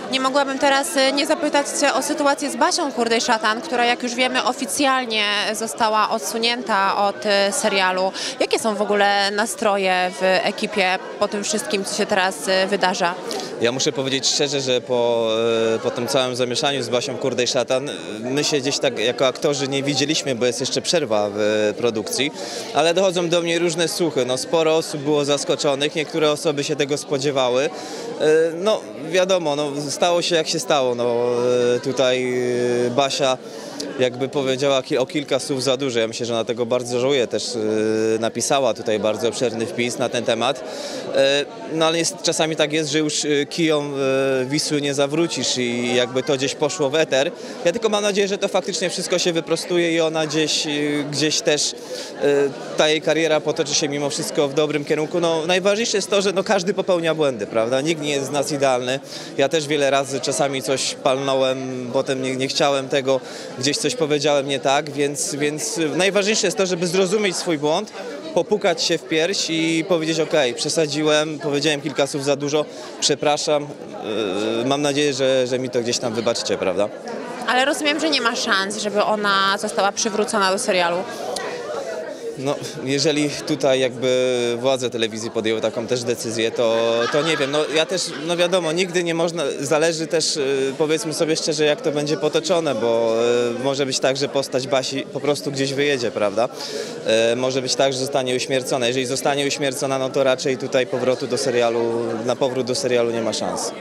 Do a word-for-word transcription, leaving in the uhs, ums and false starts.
Nie mogłabym teraz nie zapytać Cię o sytuację z Basią Kurdej-Szatan, która, jak już wiemy, oficjalnie została odsunięta od serialu. Jakie są w ogóle nastroje w ekipie po tym wszystkim, co się teraz wydarza? Ja muszę powiedzieć szczerze, że po, po tym całym zamieszaniu z Basią Kurdej-Szatan my się gdzieś tak jako aktorzy nie widzieliśmy, bo jest jeszcze przerwa w produkcji, ale dochodzą do mnie różne słuchy. No, sporo osób było zaskoczonych, niektóre osoby się tego spodziewały. No wiadomo, no, stało się jak się stało. No, tutaj Basia jakby powiedziała o kilka słów za dużo. Ja myślę, że ona tego bardzo żałuje. Też napisała tutaj bardzo obszerny wpis na ten temat. No ale jest, czasami tak jest, że już kijom Wisły nie zawrócisz i jakby to gdzieś poszło w eter. Ja tylko mam nadzieję, że to faktycznie wszystko się wyprostuje i ona gdzieś, gdzieś też ta jej kariera potoczy się mimo wszystko w dobrym kierunku. No, najważniejsze jest to, że no, każdy popełnia błędy, prawda? Nikt nie jest z nas idealny. Ja też wiele razy czasami coś palnąłem, potem nie, nie chciałem tego, gdzieś coś powiedziałem nie tak, więc, więc najważniejsze jest to, żeby zrozumieć swój błąd, popukać się w pierś i powiedzieć: ok, przesadziłem, powiedziałem kilka słów za dużo, przepraszam, yy, mam nadzieję, że, że mi to gdzieś tam wybaczycie, prawda? Ale rozumiem, że nie ma szans, żeby ona została przywrócona do serialu. No, jeżeli tutaj jakby władze telewizji podjęły taką też decyzję, to, to nie wiem, no ja też, no wiadomo, nigdy nie można, zależy też, powiedzmy sobie szczerze, jak to będzie potoczone, bo może być tak, że postać Basi po prostu gdzieś wyjedzie, prawda? Może być tak, że zostanie uśmiercona. Jeżeli zostanie uśmiercona, no to raczej tutaj powrotu do serialu, na powrót do serialu nie ma szans.